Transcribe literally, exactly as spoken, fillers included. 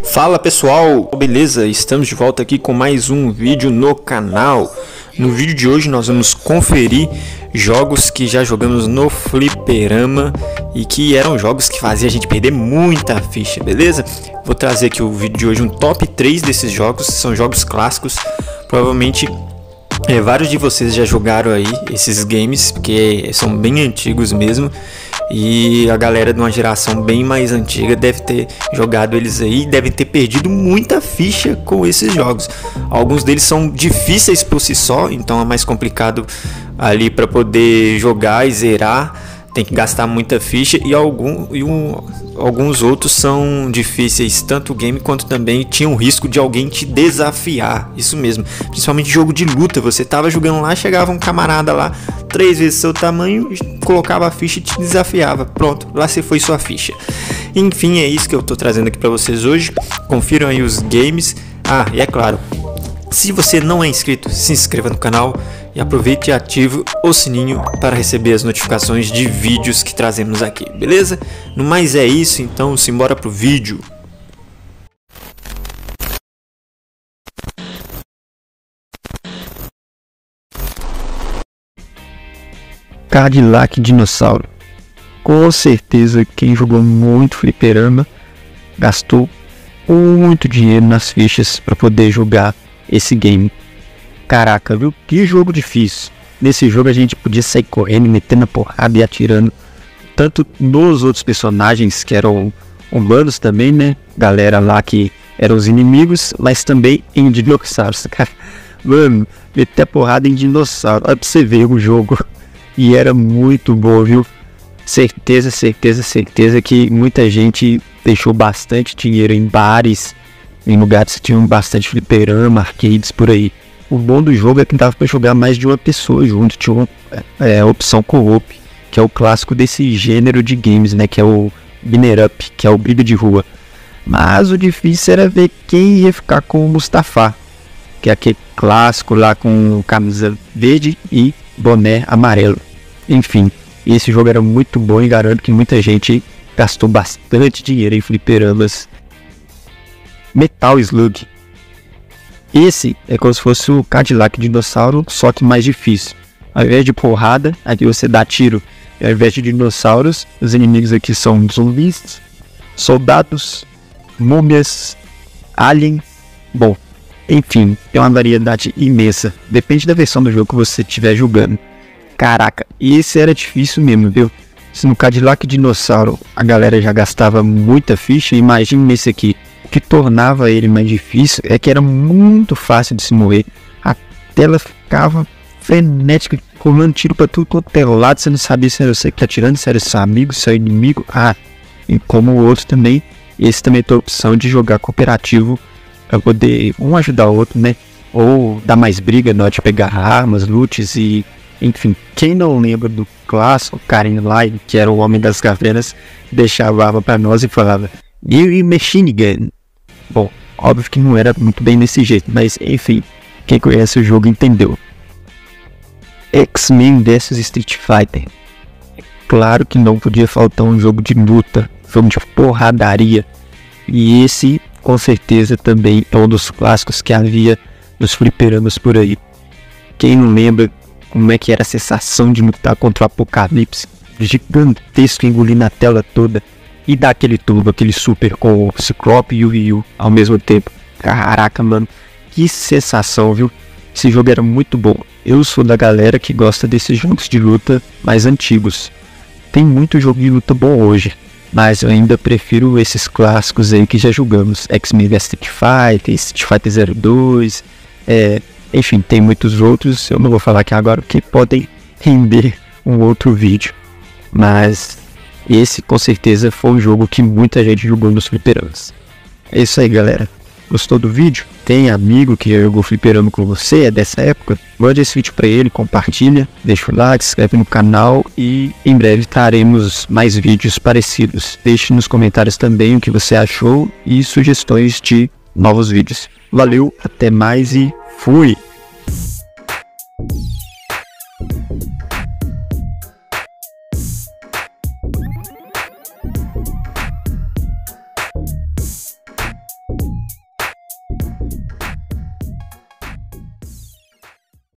Fala pessoal, beleza? Estamos de volta aqui com mais um vídeo no canal. No vídeo de hoje nós vamos conferir jogos que já jogamos no fliperama e que eram jogos que faziam a gente perder muita ficha, beleza? Vou trazer aqui o vídeo de hoje um top três desses jogos, são jogos clássicos, provavelmente é, vários de vocês já jogaram aí esses games, porque são bem antigos mesmo. E a galera de uma geração bem mais antiga deve ter jogado eles aí, devem ter perdido muita ficha com esses jogos. Alguns deles são difíceis por si só, então é mais complicado ali para poder jogar e zerar. Tem que gastar muita ficha e, algum, e um, alguns outros são difíceis, tanto o game quanto também tinham risco de alguém te desafiar. Isso mesmo, principalmente jogo de luta. Você tava jogando lá, chegava um camarada lá, três vezes seu tamanho, colocava a ficha e te desafiava. Pronto, lá se foi sua ficha. Enfim, é isso que eu tô trazendo aqui para vocês hoje. Confiram aí os games. Ah, e é claro, se você não é inscrito, se inscreva no canal e aproveite e ative o sininho para receber as notificações de vídeos que trazemos aqui, beleza? No mais é isso, então simbora pro vídeo. Cadillac Dinossauro. Com certeza quem jogou muito fliperama gastou muito dinheiro nas fichas para poder jogar esse game. Caraca, viu? Que jogo difícil. Nesse jogo a gente podia sair correndo, metendo a porrada e atirando tanto nos outros personagens que eram humanos também, né? Galera lá que eram os inimigos, mas também em dinossauros, cara. Mano, meter a porrada em dinossauro. Olha pra você ver o jogo. E era muito bom, viu? Certeza, certeza, certeza que muita gente deixou bastante dinheiro em bares, em lugares que tinham bastante fliperama, arcades por aí. O bom do jogo é que dava para jogar mais de uma pessoa junto, tinha uma é, a opção co-op, que é o clássico desse gênero de games, né? Que é o Binner Up, que é o briga de rua. Mas o difícil era ver quem ia ficar com o Mustafa, que é aquele clássico lá com camisa verde e boné amarelo. Enfim, esse jogo era muito bom e garanto que muita gente gastou bastante dinheiro em fliperamas. Metal Slug. Esse é como se fosse o Cadillac Dinossauro, só que mais difícil. Ao invés de porrada, aqui você dá tiro. E ao invés de dinossauros, os inimigos aqui são zumbis, soldados, múmias, alien. Bom, enfim, tem uma variedade imensa. Depende da versão do jogo que você estiver jogando. Caraca, esse era difícil mesmo, viu? Se no Cadillac Dinossauro a galera já gastava muita ficha, imagine nesse aqui. O que tornava ele mais difícil é que era muito fácil de se morrer. A tela ficava frenética, rolando tiro pra tudo quanto é lado. Você não sabia se era você que tá atirando, se era seu amigo, se era inimigo. Ah, e como o outro também, esse também tem a opção de jogar cooperativo pra poder um ajudar o outro, né? Ou dar mais briga na hora de pegar armas, loots e... Enfim, quem não lembra do clássico Karen Line, que era o homem das cavernas, deixava a arma pra nós e falava "New Machine Gun". Bom, óbvio que não era muito bem desse jeito, mas enfim, quem conhece o jogo entendeu. X-Men versus Street Fighter. Claro que não podia faltar um jogo de luta, jogo de porradaria. E esse, com certeza, também é um dos clássicos que havia nos fliperamas por aí. Quem não lembra como é que era a sensação de lutar contra o Apocalipse, gigantesco, engolindo a tela toda, e dar aquele turbo, aquele super com o Ciclope e o Ryu ao mesmo tempo. Caraca, mano, que sensação, viu? Esse jogo era muito bom. Eu sou da galera que gosta desses jogos de luta mais antigos. Tem muito jogo de luta bom hoje, mas eu ainda prefiro esses clássicos aí que já jogamos. X-Men versus Street Fighter, Street Fighter zero dois, é... enfim, tem muitos outros, eu não vou falar aqui agora, porque podem render um outro vídeo. Mas esse com certeza foi um jogo que muita gente jogou nos fliperamas. É isso aí, galera. Gostou do vídeo? Tem amigo que jogou fliperama com você, é dessa época? Mande esse vídeo pra ele, compartilha, deixa o like, se inscreve no canal e em breve traremos mais vídeos parecidos. Deixe nos comentários também o que você achou e sugestões de novos vídeos. Valeu, até mais e fui!